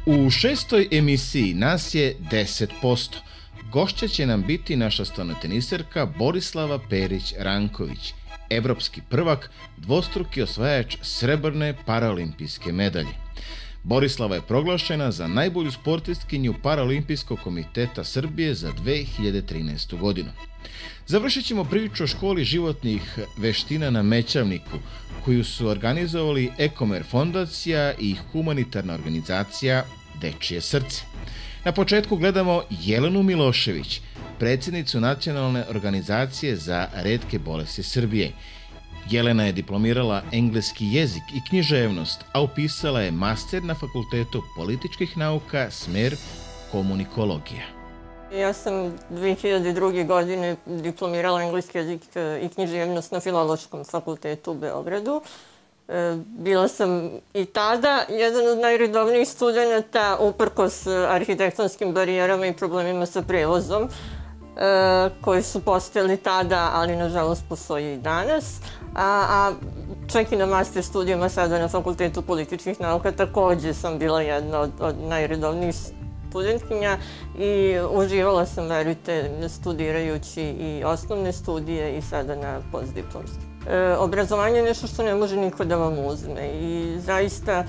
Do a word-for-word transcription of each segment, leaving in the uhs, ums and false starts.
U šestoj emisiji nas je deset posto. Gošća će nam biti naša stonoteniserka Borislava Perić-Ranković, evropski prvak, dvostruki osvajač srebrne paraolimpijske medalje. Borislava je proglašena za najbolju sportistkinju Paraolimpijskog komiteta Srbije za dve hiljade trinaestu. godinu. Završit ćemo priču o školi životnih veština na Mećavniku, koju su organizovali Ekomer fondacija i humanitarna organizacija Dečije srce. Na početku gledamo Jelenu Milošević, predsjednicu Nacionalne organizacije za retke bolesti Srbije. Jelena je diplomirala engleski jezik i književnost, a upisala je master na Fakultetu političkih nauka, smer komunikologija. Ja sam dve hiljade druge. godine diplomirala engleski jezik i književnost na Filološkom fakultetu u Beogradu. Bila sam i tada jedan od najredovnijih studenta, uprkos arhitektonskim barijerama i problemima sa prevozom, koji su postojali tada, ali nažalost postoji i danas. A, a čak i na master studijama sada na Fakultetu političkih nauka takođe sam bila jedna od, od najredovnijih studentkinja i uživala sam, verujte, studirajući i osnovne studije i sada na postdiplomski. E, obrazovanje je nešto što ne može niko da vam uzme i zaista e,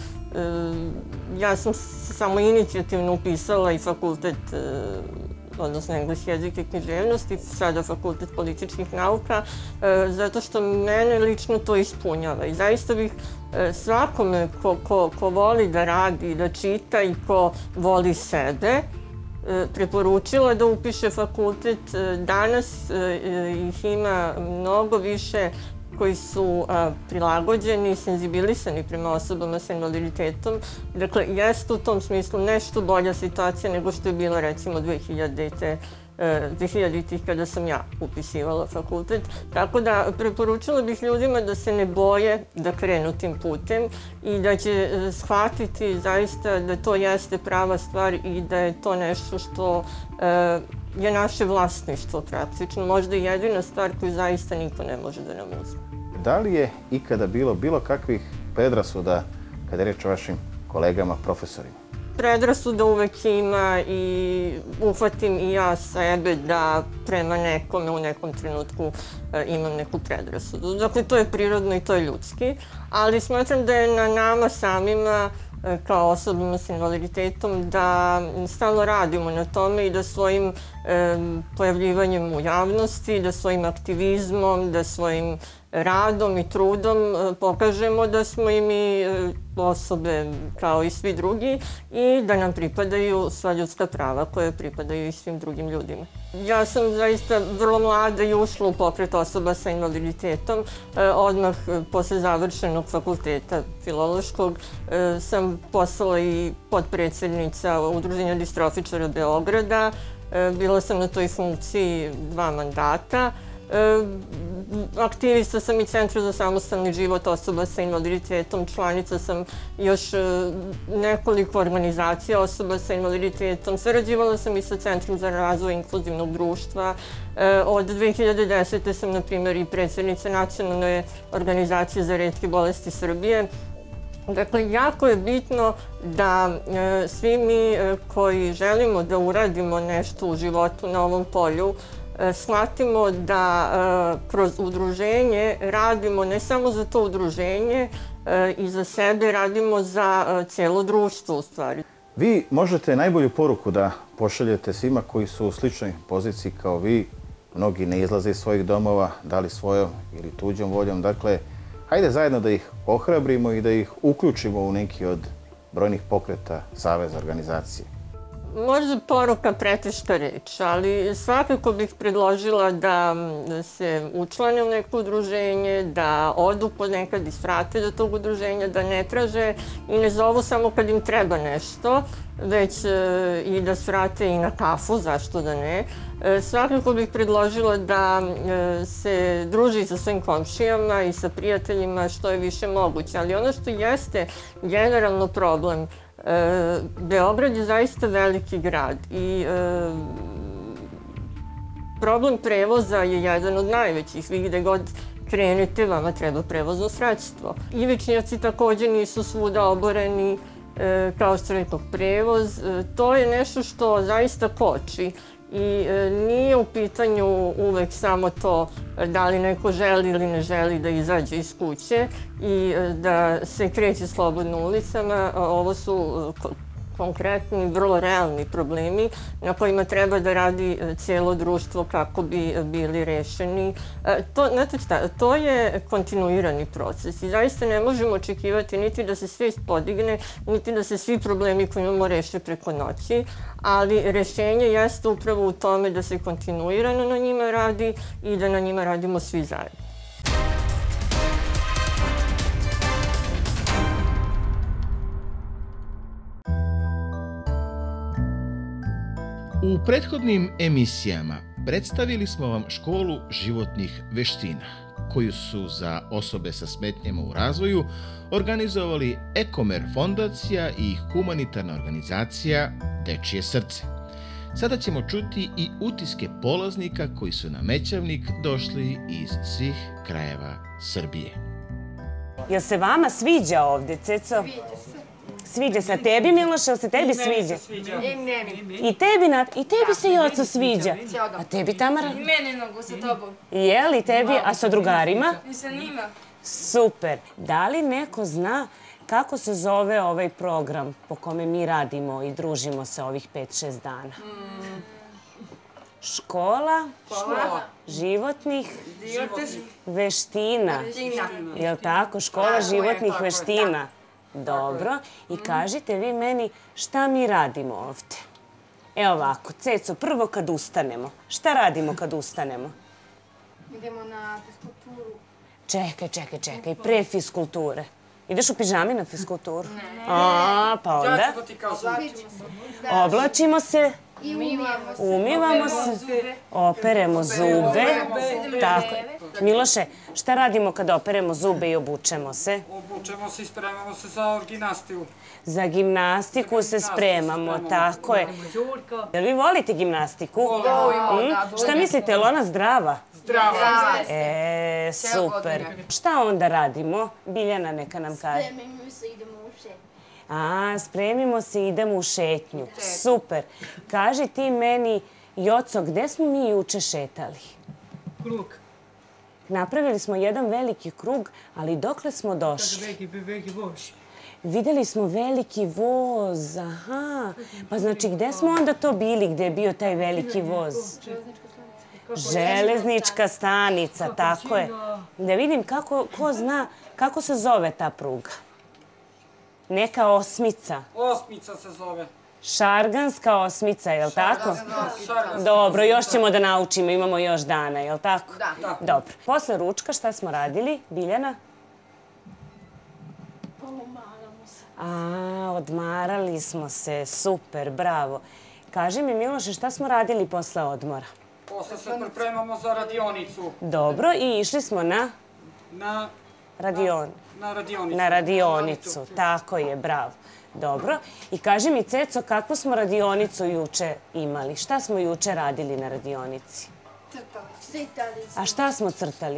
ja sam samo inicijativno upisala i fakultet e, odnosno engleski jezik i književnost i sada Fakultet političkih nauka, e, zato što mene lično to ispunjava. I zaista bih e, svakome ko, ko, ko voli da radi, da čita i ko voli sebe, e, preporučila da upiše fakultet. E, danas e, ih ima mnogo više koji su a, prilagođeni, senzibilisani prema osobama sa invaliditetom. Dakle, jeste u tom smislu nešto bolja situacija nego što je bila recimo dve hiljadite. kada sam ja upisivala fakultet. Tako da preporučila bih ljudima da se ne boje da krenu tim putem i da će shvatiti zaista da to jeste prava stvar i da je to nešto što e, je naše vlasništvo praktično. Možda i jedina stvar koju zaista niko ne može da nam uzme. Da li je ikada bilo bilo kakvih predrasuda kada je reč o vašim kolegama, profesorima? Predrasuda uvek ima i uhvatim i ja sebe da prema nekome u nekom trenutku e, imam neku predrasudu. Dakle, to je prirodno i to je ljudski, ali smatram da je na nama samima e, kao osobama s invaliditetom da stalno radimo na tome i da svojim e, pojavljivanjem u javnosti, da svojim aktivizmom, da svojim radom i trudom pokažemo da smo i mi osobe kao i svi drugi i da nam pripadaju sva ljudska prava koje pripadaju i svim drugim ljudima. Ja sam zaista vrlo mlada i ušla u pokret osoba sa invaliditetom. Odmah posle završenog fakulteta filološkog sam postala i potpredsednica Udruženja distrofičara Beograda. Bila sam na toj funkciji dva mandata. Aktivista sam i Centra za samostalni život osoba sa invaliditetom, članica sam još nekoliko organizacija osoba sa invaliditetom, sarađivala sam i sa Centrom za razvoj inkluzivnog društva. Od dve hiljade desete. sam, na primjer, i predsjednica Nacionalne organizacije za retke bolesti Srbije. Dakle, jako je bitno da e, svi mi e, koji želimo da uradimo nešto u životu na ovom polju, e, shvatimo da e, kroz udruženje radimo ne samo za to udruženje e, i za sebe, radimo za e, cijelo društvo u stvari. Vi možete najbolju poruku da pošaljete svima koji su u sličnoj poziciji kao vi. Mnogi ne izlaze iz svojih domova, da li svojom ili tuđom voljom. Dakle, hajde zajedno da ih ohrabrimo i da ih uključimo u neki od brojnih pokreta, saveza, organizacije. Možda poruka preteška reč, ali svakako bih predložila da se učlane u neko udruženje, da odu ponekad i svrate do tog udruženja, da ne traže i ne zovu samo kad im treba nešto, već i da svrate i na kafu, zašto da ne. Svakako bih predložila da se druži sa svojim komšijama i sa prijateljima što je više moguće, ali ono što jeste generalno problem, Beograd je zaista veliki grad i e, problem prevoza je jedan od najvećih. Vi gde god krenete, vama treba prevozno sredstvo. Ivičnjaci takođe nisu svuda oboreni, kao što rekao, prevoz. To je nešto što zaista koči i nije u pitanju uvek samo to da li neko želi ili ne želi da izađe iz kuće i da se kreće slobodno ulicama. Ovo su konkretni, vrlo realni problemi na kojima treba da radi cijelo društvo kako bi bili rešeni. To, znate šta, to je kontinuirani proces i zaista ne možemo očekivati niti da se svest podigne, niti da se svi problemi koje imamo reše preko noći, ali rešenje jeste upravo u tome da se kontinuirano na njima radi i da na njima radimo svi zajedno. U prethodnim emisijama predstavili smo vam školu životnih veština, koju su za osobe sa smetnjama u razvoju organizovali Ekomer fondacija i humanitarna organizacija Dečije srce. Sada ćemo čuti i utiske polaznika koji su na Mećavnik došli iz svih krajeva Srbije. Jel se vama sviđa ovde, Ceco? Sviđa se. Sviđa se. A tebi, Miloše, jel se tebi sviđa? I meni. I tebi, Nat, i tebi se Joco sviđa. A tebi, Tamara? I meni mnogo sa tobom. Jel, i tebi? A sa drugarima? I sa njima. Super. Da li neko zna kako se zove ovaj program po kome mi radimo i družimo se ovih pet šest dana? Škola životnih veština. Jel tako? Škola životnih veština. Dobro. I kažite vi meni šta mi radimo ovde. Evo ovako, Ceco, prvo kad ustanemo. Šta radimo kad ustanemo? Idemo na fiskulturu. Čekaj, čekaj, čekaj, pre fiskulture. Ideš u pižami na fiskulturu? Ne. A, pa onda? Oblačimo se. I umivamo se. Umivamo se. Operemo zube. Tako. Miloše, šta radimo kad operemo zube i obučemo se? Obučemo se i spremamo se za gimnastiku. Za gimnastiku se spremamo, tako je. Jel vi volite gimnastiku? Volimo. Šta mislite, je li ona zdrava? Zdravo. E, super. Šta onda radimo? Biljana neka nam kaže. Spremimo se, idemo u šetnju. A, spremimo se i idemo u šetnju. Super. Kaži ti meni, Joco, gde smo mi juče šetali? Krug. Napravili smo jedan veliki krug, ali dokle smo došli? Veliki, veliki voz. Videli smo veliki voz, aha. Pa znači, gde smo onda to bili, gde je bio taj veliki voz? Železnička stanica, tako je. Da vidim kako, ko zna kako se zove ta pruga. Neka osmica. Osmica se zove. Šarganska osmica, je li tako? Dobro, još ćemo da naučimo, imamo još dana, je li tako? Da. Dobro. Posle ručka šta smo radili, Biljana? Pomaramo se. A, odmarali smo se, super, bravo. Kaži mi, Miloše, šta smo radili posle odmora? Posle se pripremamo za radionicu. Dobro, i išli smo na Na, radion. na radionicu. Na radionicu, tako je, bravo. Dobro. I kaži mi, Ceco, kakvu smo radionicu juče imali? Šta smo juče radili na radionici? Crtali smo. A šta smo crtali?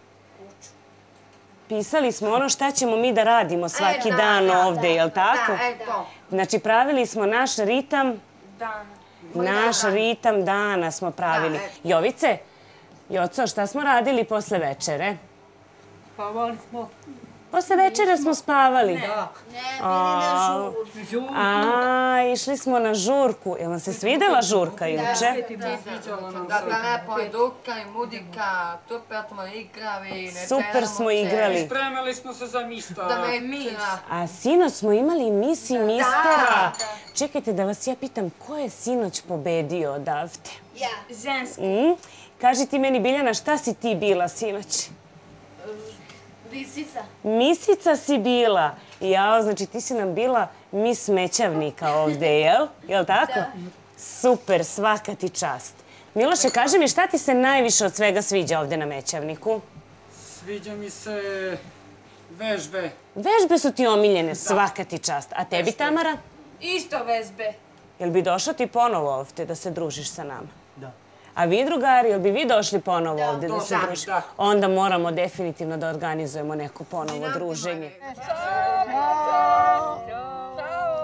Pisali smo ono šta ćemo mi da radimo svaki dan ovde, je li tako? Da, e, da. Znači, pravili smo naš ritam, Dana. naš ritam dana smo pravili. Jovice, Joco, šta smo radili posle večere? Spavali smo. Posle večere smo spavali. Ne, bili na žuru. A, išli smo na žurku. Jel vam se svidela žurka juče? Da, da, lepo je duka i mudika, super smo igrali. Super smo igrali. Spremali smo se za mista. Da me mira. A sinoć smo imali mis i mistera. Čekajte da vas ja pitam, ko je sinoć pobedio odavde? Ja. Ženski. Mm? Kaži ti meni, Biljana, šta si ti bila sinoć? Lisica. Misica si bila. Jao, znači ti si nam bila mis Mećavnika ovde, jel? Jel tako? Da. Super, svaka ti čast. Miloše, kaži mi šta ti se najviše od svega sviđa ovde na Mećavniku? Sviđa mi se vežbe. Vežbe su ti omiljene, svaka ti čast. A tebi, Tamara? Isto vežbe. Jel bi došla ti ponovo ovde da se družiš sa nama? Da. A vi, drugari, jel bi vi došli ponovo ovde da se Da, družite? da. Onda moramo definitivno da organizujemo neko ponovo druženje. Ćao.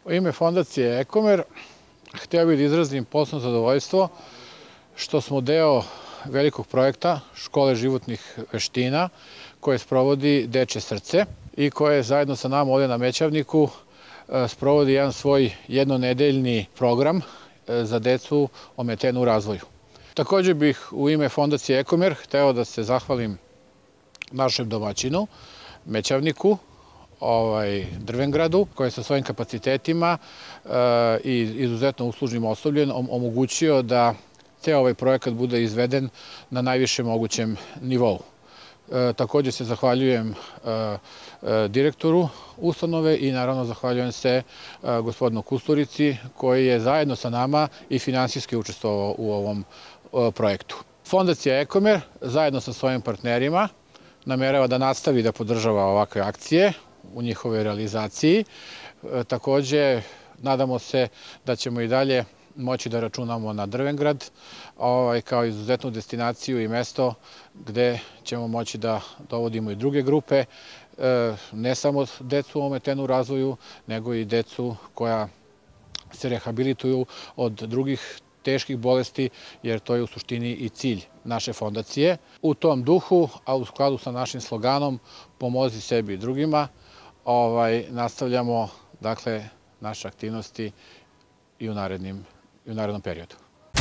U ime fondacije Ekomer hteo bih da izrazim posebno zadovoljstvo što smo deo velikog projekta Škole životnih veština koje sprovodi Dečje srce i koje zajedno sa nama ovdje na Mećavniku sprovodi jedan svoj jednonedeljni program za decu ometenu u razvoju. Također bih u ime fondacije Ekomer hteo da se zahvalim našem domaćinu, Mećavniku, Drvengradu, koji je sa svojim kapacitetima i izuzetno uslužnim osobljem omogućio da ceo ovaj projekat bude izveden na najvišem mogućem nivou. Također se zahvaljujem direktoru ustanove i naravno zahvaljujem se gospodinu Kusturici koji je zajedno sa nama i finansijski učestvovao u ovom projektu. Fondacija Ekomer zajedno sa svojim partnerima namerava da nastavi da podržava ovakve akcije u njihovoj realizaciji. Također nadamo se da ćemo i dalje moći da računamo na Drvengrad kao izuzetnu destinaciju i mesto gde ćemo moći da dovodimo i druge grupe, ne samo decu ometenu u razvoju, nego i decu koja se rehabilituju od drugih teških bolesti, jer to je u suštini i cilj naše fondacije. U tom duhu, a u skladu sa našim sloganom Pomozi sebi i drugima, nastavljamo naše aktivnosti i u narednom periodu.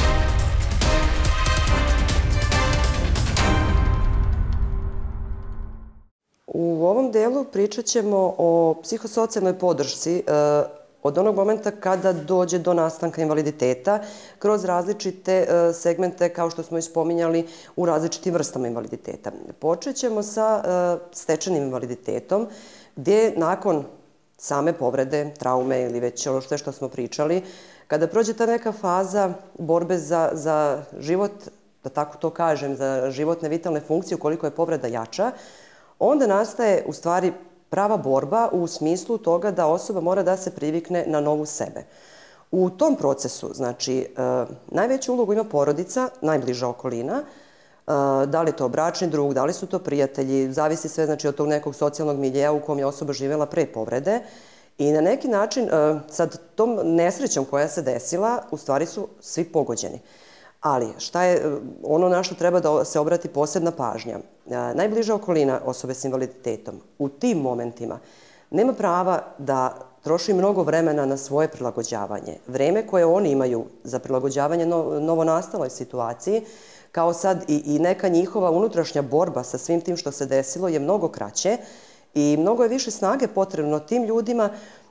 U ovom delu pričat ćemo o psihosocijalnoj podršci od onog momenta kada dođe do nastanka invaliditeta kroz različite segmente, kao što smo i spominjali, u različitim vrstama invaliditeta. Počet ćemo sa stečenim invaliditetom, gdje nakon same povrede, traume ili već ono sve što smo pričali, kada prođe ta neka faza borbe za život, da tako to kažem, za životne vitalne funkcije, ukoliko je povreda jača, onda nastaje u stvari prava borba u smislu toga da osoba mora da se privikne na novu sebe. U tom procesu, znači, najveću ulogu ima porodica, najbliža okolina, da li je to bračni drug, da li su to prijatelji, zavisi sve znači od tog nekog socijalnog miljeja u kom je osoba živjela pre povrede i na neki način sad tom nesrećom koja se desila u stvari su svi pogođeni. Ali šta je ono na što treba da se obrati posebna pažnja? Najbliža okolina osobe s invaliditetom u tim momentima nema prava da troši mnogo vremena na svoje prilagođavanje. Vreme koje oni imaju za prilagođavanje novonastaloj situaciji, kao sad i neka njihova unutrašnja borba sa svim tim što se desilo je mnogo kraće i mnogo je više snage potrebno tim ljudima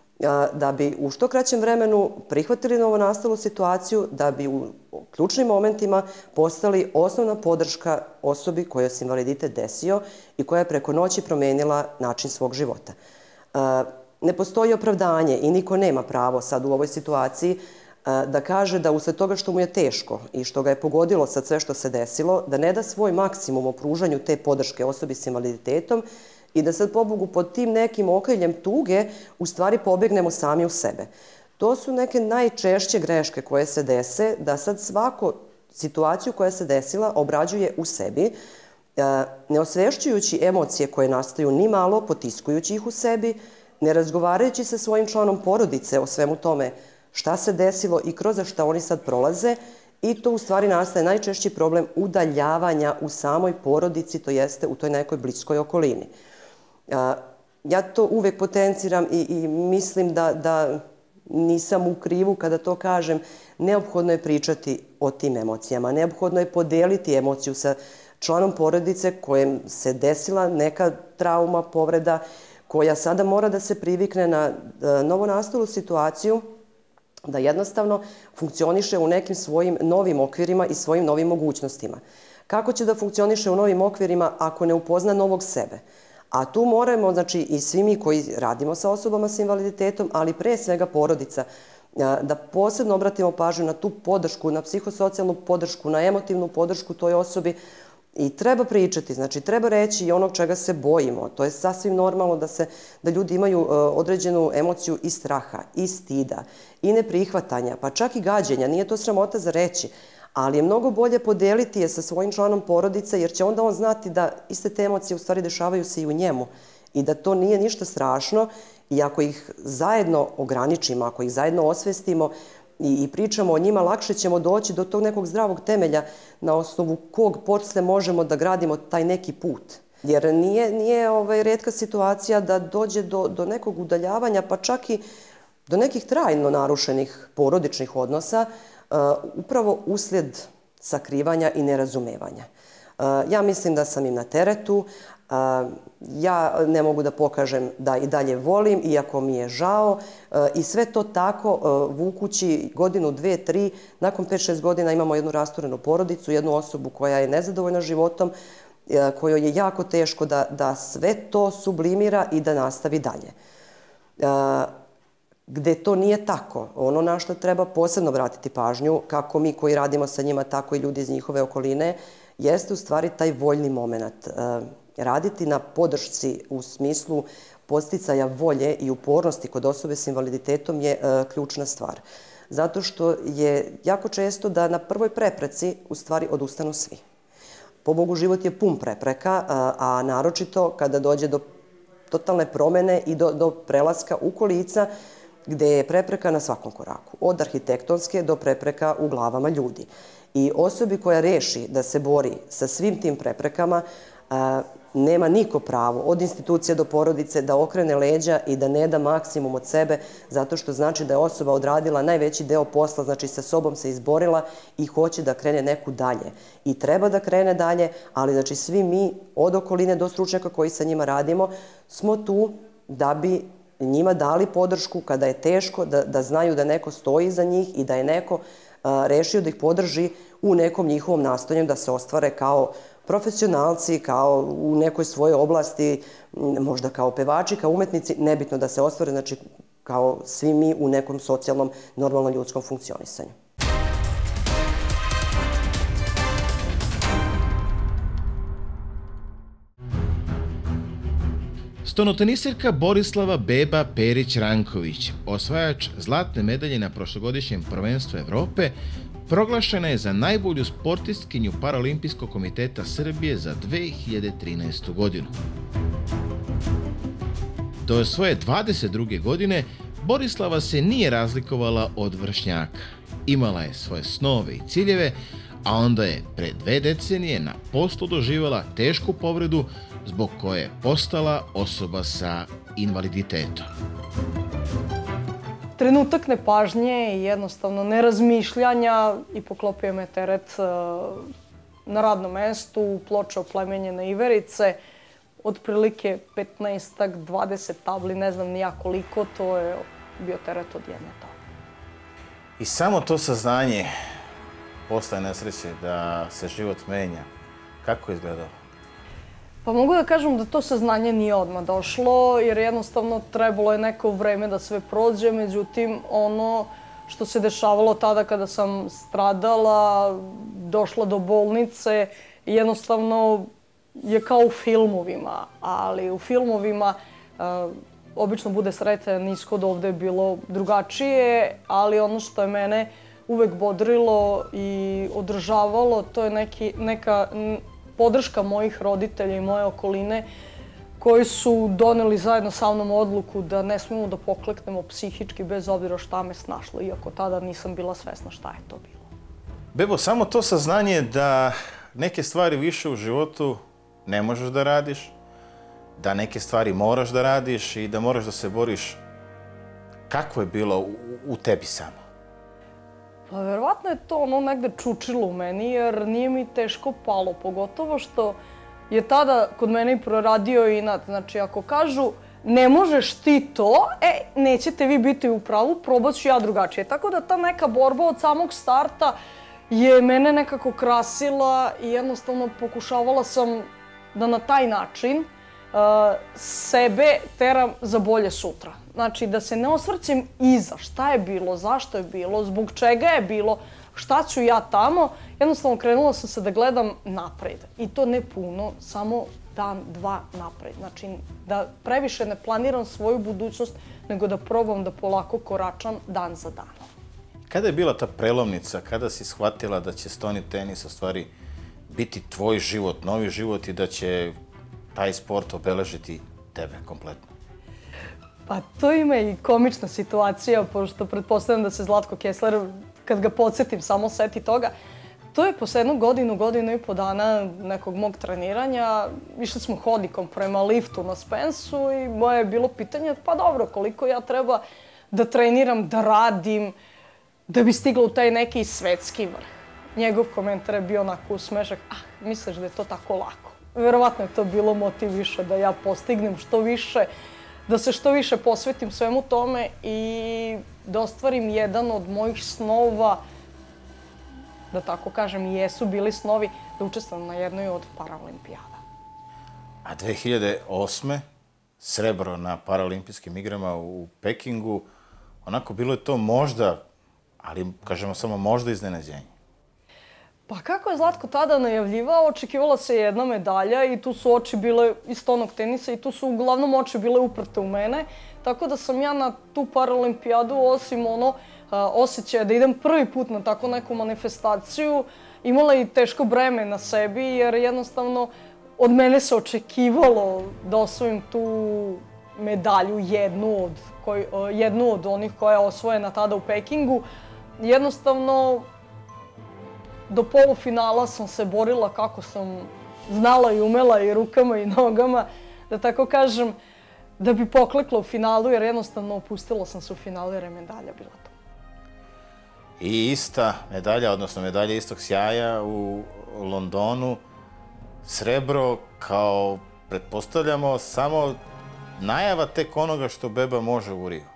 da bi u što kraćem vremenu prihvatili novonastalu situaciju, da bi u ključnim momentima postali osnovna podrška osobi kojoj se invaliditet desio i koja je preko noći promenila način svog života. Ne postoji opravdanje i niko nema pravo sad u ovoj situaciji da kaže da usled toga što mu je teško i što ga je pogodilo sad sve što se desilo, da ne da svoj maksimum u pružanju te podrške osobi s invaliditetom i da sad pobogu pod tim nekim okriljem tuge u stvari pobegnemo sami u sebe. To su neke najčešće greške koje se dese, da sad svaku situaciju koja se desila obrađuje u sebi, ne osvešćujući emocije koje nastaju ni malo, potiskujući ih u sebi, ne razgovarajući sa svojim članom porodice o svemu tome šta se desilo i kroz šta oni sad prolaze i to u stvari nastaje najčešći problem udaljavanja u samoj porodici, to jeste u toj nekoj bliskoj okolini. Ja to uvek potenciram i mislim da nisam u krivu kada to kažem. Neophodno je pričati o tim emocijama, neophodno je podeliti emociju sa članom porodice kojem se desila neka trauma, povreda, koja sada mora da se privikne na novonastalu situaciju, da jednostavno funkcioniše u nekim svojim novim okvirima i svojim novim mogućnostima. Kako će da funkcioniše u novim okvirima ako ne upozna novog sebe? A tu moramo, znači i svi mi koji radimo sa osobama s invaliditetom, ali pre svega porodica, da posebno obratimo pažnju na tu podršku, na psihosocijalnu podršku, na emotivnu podršku toj osobi i treba pričati, znači treba reći i onog čega se bojimo. To je sasvim normalno da ljudi imaju određenu emociju i straha, i stida, i neprihvatanja, pa čak i gađenja, nije to sramota za reći, ali je mnogo bolje podeliti je sa svojim članom porodice, jer će onda on znati da iste te emocije u stvari dešavaju se i u njemu i da to nije ništa strašno i ako ih zajedno ograničimo, ako ih zajedno osvestimo i pričamo o njima, lakše ćemo doći do tog nekog zdravog temelja na osnovu kog posle možemo da gradimo taj neki put. Jer nije, nije ovaj, retka situacija da dođe do, do nekog udaljavanja, pa čak i do nekih trajno narušenih porodičnih odnosa, uh, upravo uslijed sakrivanja i nerazumevanja. Uh, ja mislim da sam im na teretu, uh, ja ne mogu da pokažem da i dalje volim, iako mi je žao, uh, i sve to tako uh, vukući godinu, dve, tri, nakon pet šest godina imamo jednu rasturenu porodicu, jednu osobu koja je nezadovoljna životom, kojoj je jako teško da, da sve to sublimira i da nastavi dalje. E, gde to nije tako, ono na što treba posebno vratiti pažnju, kako mi koji radimo sa njima, tako i ljudi iz njihove okoline, jeste u stvari taj voljni moment. E, raditi na podršci u smislu podsticaja volje i upornosti kod osobe s invaliditetom je e, ključna stvar. Zato što je jako često da na prvoj prepreci u stvari odustanu svi. Pobogu, život je pun prepreka, a naročito kada dođe do totalne promene i do, do prelaska u kolica gde je prepreka na svakom koraku. Od arhitektonske do prepreka u glavama ljudi. I osobi koja reši da se bori sa svim tim preprekama, a, nema niko pravo, od institucija do porodice, da okrene leđa i da ne da maksimum od sebe, zato što znači da je osoba odradila najveći deo posla, znači sa sobom se izborila i hoće da krene neku dalje. I treba da krene dalje, ali znači svi mi, od okoline do stručnjaka koji sa njima radimo, smo tu da bi njima dali podršku kada je teško, da, da znaju da neko stoji iza njih i da je neko a, rešio da ih podrži u nekom njihovom nastojanju da se ostvare kao profesionalci, kao u nekoj svojoj oblasti, možda kao pevači, kao umetnici, nebitno da se ostvare, znači kao svi mi u nekom socijalnom, normalno ljudskom funkcionisanju. Stonoteniserka Borislava Beba Perić-Ranković, osvajač zlatne medalje na prošlogodišnjem prvenstvu Evrope, proglašena je za najbolju sportistkinju Paralimpijskog komiteta Srbije za dve hiljade trinaestu. godinu. Do svoje dvadeset druge godine Borislava se nije razlikovala od vršnjaka. Imala je svoje snove i ciljeve, a onda je pre dve decenije na poslu doživjela tešku povredu zbog koje je postala osoba sa invaliditetom. Trenutak nepažnje i jednostavno nerazmišljanja i poklopio me teret na radnom mestu, ploče oplemenjene iverice, otprilike petnaestak dvadeset tabli, ne znam ni ja koliko, to je bio teret od jedne table. I samo to saznanje posle nesreće da se život menja, kako je izgledalo? Pa mogu da kažem da to saznanje nije odmah došlo, jer jednostavno trebalo je neko vreme da sve prođe, međutim ono što se dešavalo tada kada sam stradala, došla do bolnice, jednostavno je kao u filmovima, ali u filmovima uh, obično bude sretan ishod, ovde je bilo drugačije, ali ono što je mene uvek bodrilo i održavalo, to je neki, neka podrška mojih roditelja i moje okoline koji su doneli zajedno sa mnom odluku da ne smemo da pokleknemo psihički bez obzira šta me snašlo, iako tada nisam bila svesna šta je to bilo. Bebo, samo to saznanje da neke stvari više u životu ne možeš da radiš, da neke stvari moraš da radiš i da moraš da se boriš, kako je bilo u, u tebi samo? Pa verovatno je to ono negde čučilo u meni, jer nije mi teško palo, pogotovo što je tada kod mene i proradio inat. Znači, ako kažu ne možeš ti to, e, nećete vi biti u pravu, probat ću ja drugačije. Tako da ta neka borba od samog starta je mene nekako krasila i jednostavno pokušavala sam da na taj način uh, sebe teram za bolje sutra. Znači, da se ne osvrćem iza šta je bilo, zašto je bilo, zbog čega je bilo, šta ću ja tamo. Jednostavno, krenula sam se da gledam napred. I to ne puno, samo dan, dva napred. Znači, da previše ne planiram svoju budućnost, nego da probam da polako koračam dan za danom. Kada je bila ta prelomnica, kada si shvatila da će stoni tenis u stvari biti tvoj život, novi život i da će taj sport obeležiti tebe kompletno? Pa to ima i komična situacija, pošto pretpostavljam da se Zlatko Kessler, kad ga podsjetim, samo seti toga. To je posle jednu godinu, godinu i po dana nekog mog treniranja. Išli smo hodnikom prema liftu na Spensu i moje je bilo pitanje, pa dobro, koliko ja treba da treniram, da radim, da bi stigla u taj neki svetski vrh. Njegov komentar je bio onako usmešak, ah, misliš da je to tako lako. Verovatno je to bilo motiv više da ja postignem što više, da se što više posvetim svemu tome i da ostvarim jedan od mojih snova, da tako kažem, i jesu bili snovi, da učestvujem na jednoj od Paraolimpijada. A dve hiljade osme srebro na Paraolimpijskim igrama u Pekingu, onako bilo je to možda, ali kažemo samo možda iznenađenje. Pa kako je Zlatko tada najavljivao, očekivala se jedna medalja i tu su oči bile iz tonog tenisa i tu su uglavnom oči bile uprte u mene. Tako da sam ja na tu Paraolimpijadu, osim ono osjećaja da idem prvi put na tako neku manifestaciju, imala i teško breme na sebi jer jednostavno od mene se očekivalo da osvojim tu medalju, jednu od, koj, jednu od onih koja je osvojena tada u Pekingu. Jednostavno, do polufinala sam se borila kako sam znala i umela i rukama i nogama, da tako kažem, da bi poklekla u finalu jer jednostavno opustila sam se u finalu jer je medalja bila to. I ista medalja, odnosno medalja istog sjaja u Londonu, srebro kao, pretpostavljamo, samo najava tek onoga što beba može u Riju.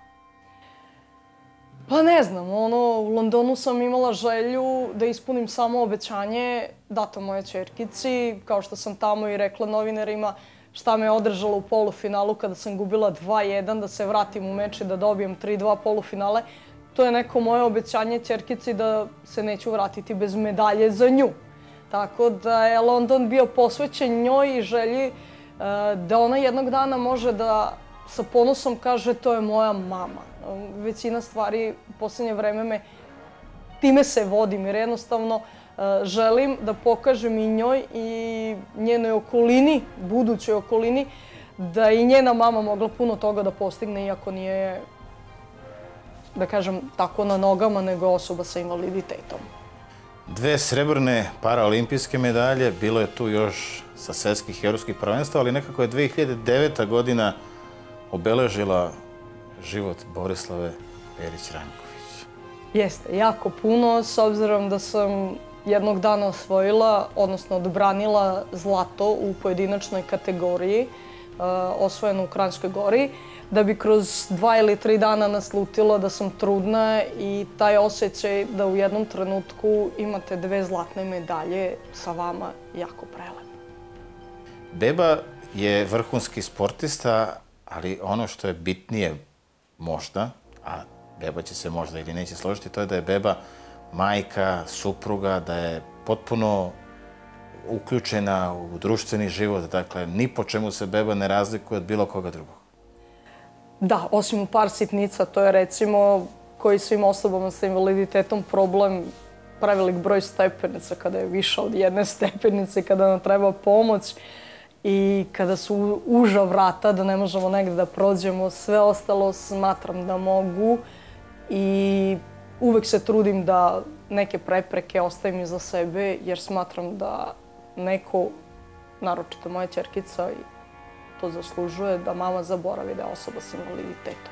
Pa ne znam, ono, u Londonu sam imala želju da ispunim samo obećanje dato moje ćerkici, kao što sam tamo i rekla novinarima šta me je održalo u polufinalu kada sam gubila dva jedan, da se vratim u meč i da dobijem tri dva polufinale. To je neko moje obećanje ćerkici da se neću vratiti bez medalje za nju. Tako da je London bio posvećen njoj i želji da ona jednog dana može da sa ponosom kaže to je moja mama. Većina stvari u posljednje vreme me time se vodim jer jednostavno želim da pokažem i njoj i njenoj okolini, budućoj okolini, da i njena mama mogla puno toga da postigne iako nije, da kažem, tako na nogama, nego osoba sa invaliditetom. Dve srebrne paraolimpijske medalje, bilo je tu još sa svetskih i evropskih prvenstva, ali nekako je dve hiljade deveta godina obeležila život Borislave Perić-Ranković. Jeste, jako puno, s obzirom da sam jednog dana osvojila, odnosno odbranila zlato u pojedinačnoj kategoriji, osvojeno u Kranjskoj Gori, da bi kroz dva ili tri dana naslutila da sam trudna i taj osjećaj da u jednom trenutku imate dve zlatne medalje sa vama jako prelep. Beba je vrhunski sportista, ali ono što je bitnije možda, a beba će se možda ili neće složiti, to je da je beba majka, supruga, da je potpuno uključena u društveni život, dakle, ni po čemu se beba ne razlikuje od bilo koga drugog. Da, osim u par sitnica, to je recimo koji svim osobama sa invaliditetom problem prevelik broj stepenica, kada je više od jedne stepenice, kada nam treba pomoć i kada su uža vrata, da ne možemo negde da prođemo, sve ostalo smatram da mogu i uvek se trudim da neke prepreke ostavim iza sebe, jer smatram da neko, naročito moja ćerkica, to zaslužuje da mama zaboravi da je osoba s invaliditetom.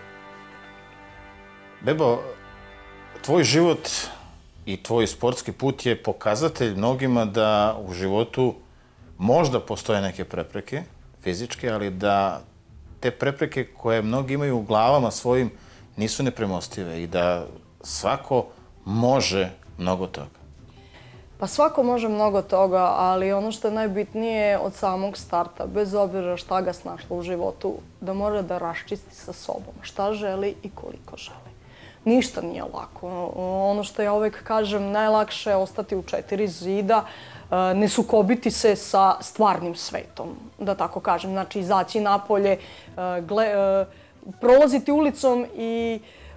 Bebo, tvoj život i tvoj sportski put je pokazatelj mnogima da u životu možda postoje neke prepreke, fizičke, ali da te prepreke koje mnogi imaju u glavama svojim nisu nepremostive i da svako može mnogo toga. Pa svako može mnogo toga, ali ono što je najbitnije od samog starta, bez obzira šta ga snašlo u životu, da mora da raščisti sa sobom šta želi i koliko želi. Ništa nije lako. Ono što ja uvek kažem, najlakše je ostati u četiri zida, ne sukobiti se sa stvarnim svetom, da tako kažem. Znači, izaći napolje, prolaziti ulicom i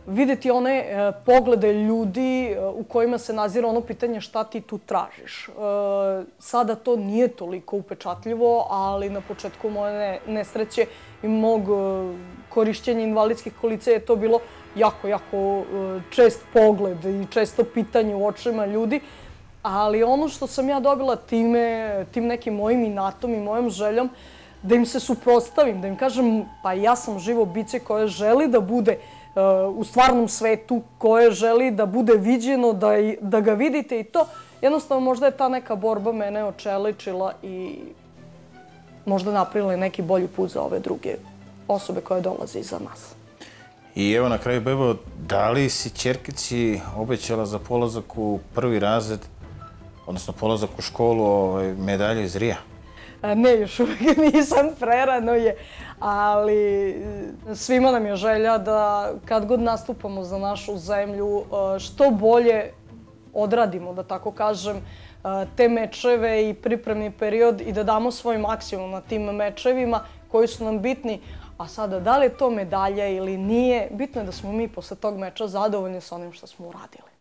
videti one poglede ljudi u kojima se nazira ono pitanje šta ti tu tražiš. Sada to nije toliko upečatljivo, ali na početku moje nesreće i mog korišćenja invalidskih kolica je to bilo jako, jako čest pogled i često pitanje u očima ljudi. Ali ono što sam ja dobila time, tim nekim mojim inatom i mojom željom, da im se suprotstavim, da im kažem pa ja sam živo biće koje želi da bude u stvarnom svetu, koje želi da bude viđeno, da, da ga vidite i to. Jednostavno možda je ta neka borba mene očeličila i možda napravila neki bolji put za ove druge osobe koje dolaze iza nas. I evo na kraju, Bebo, da li si ćerkici obećala za polazak u prvi razred, odnosno polazak u školu, medalju iz Rija? Ne, još uvijek nisam, prerano je, ali svima nam je želja da kad god nastupamo za našu zemlju, što bolje odradimo, da tako kažem, te mečeve i pripremni period i da damo svoj maksimum na tim mečevima koji su nam bitni. A sada, da li je to medalja ili nije, bitno je da smo mi posle tog meča zadovoljni sa onim što smo uradili.